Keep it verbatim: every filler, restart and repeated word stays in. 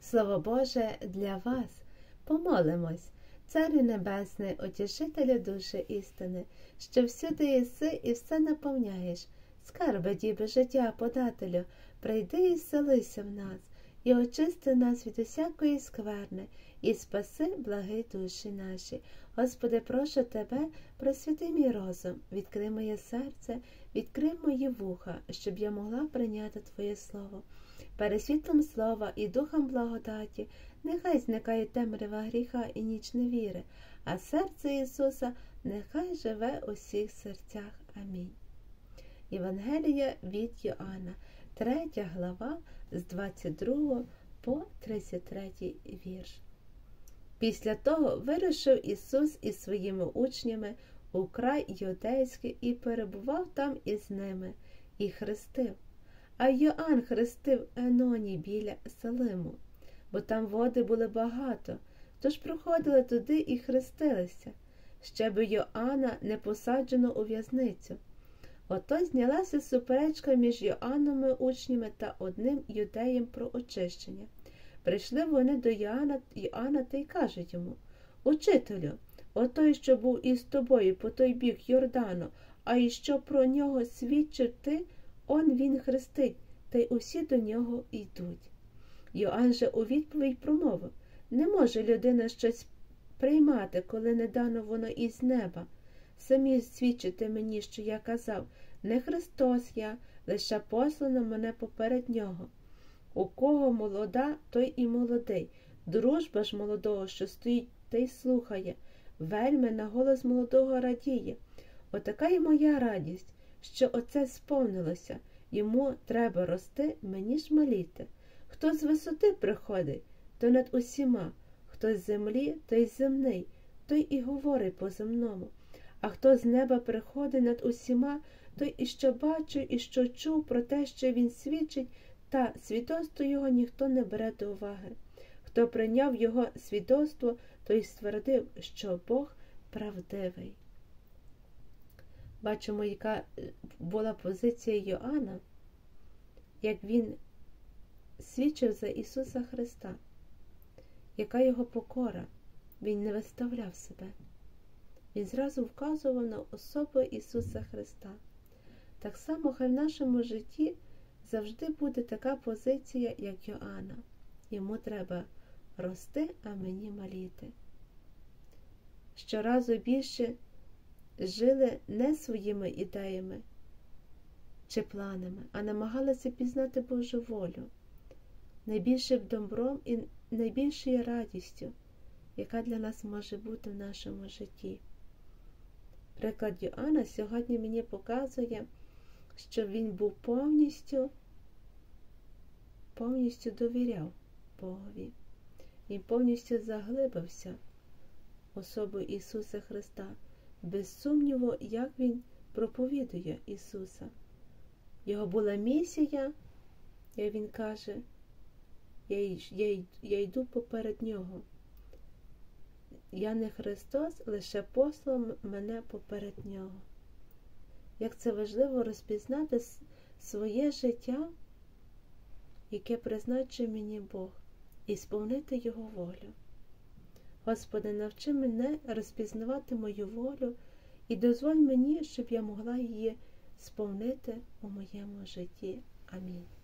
Слово Боже для вас. Помолимось. Царю Небесний, Утішителю душі істини, що всюди єси і все наповняєш, скарби діби життя подателю, прийди і вселися в нас, і очисти нас від усякої скверни, і спаси, благи душі наші. Господи, прошу Тебе, просвіти мій розум, відкрий моє серце, відкрий мої вуха, щоб я могла прийняти Твоє Слово. Перед світлом слова і духом благодаті нехай зникає темрява гріха і ніч невіри, а серце Ісуса нехай живе у всіх серцях. Амінь. Євангелія від Йоанна, третя глава, з двадцять другого по тридцять третій вірш. Після того вирушив Ісус із своїми учнями у край Юдейський і перебував там із ними, і хрестив. А Йоанн хрестив Еноні біля Салиму, бо там води були багато, тож проходили туди і хрестилися, щоби Йоанна не посаджено у в'язницю. Ото знялася суперечка між Йоанновими учнями та одним юдеєм про очищення. Прийшли вони до Йоанна, Йоанна та й кажуть йому: «Учителю, отой, що був із тобою по той бік Йордану, а і що про нього свідчив ти, он він хрестить, та й усі до нього йдуть». Йоанн же у відповідь промовив: «Не може людина щось приймати, коли не дано воно із неба. Самі свідчите мені, що я казав: не Христос я, лише послано мене поперед нього. У кого молода, той і молодий. Дружба ж молодого, що стоїть та й слухає, вельми на голос молодого радіє. Отака й моя радість, що оце сповнилося. Йому треба рости, мені ж маліти. Хто з висоти приходить, то над усіма, хто з землі, той земний, той і говорить по-земному. А хто з неба приходить над усіма, той і що бачив, і що чув про те, що він свідчить, та свідоцтво його ніхто не бере до уваги. Хто прийняв його свідоцтво, той ствердив, що Бог правдивий». Бачимо, яка була позиція Йоанна, як він свідчив за Ісуса Христа, яка його покора. Він не виставляв себе. Він зразу вказував на особу Ісуса Христа. Так само хай в нашому житті завжди буде така позиція, як Йоанна. Йому треба рости, а мені маліти. Щоразу більше жили не своїми ідеями чи планами, а намагалися пізнати Божу волю, найбільшим добром і найбільшою радістю, яка для нас може бути в нашому житті. Приклад Йоанна сьогодні мені показує, що він був повністю, повністю довіряв Богові. Він повністю заглибився в особу Ісуса Христа, без сумніву, як він проповідує Ісуса. Його була місія, як він каже: я, я, я йду поперед нього. Я не Христос, лише послав мене поперед нього. Як це важливо розпізнати своє життя, яке призначив мені Бог, і сповнити Його волю. Господи, навчи мене розпізнавати мою волю і дозволь мені, щоб я могла її сповнити у моєму житті. Амінь.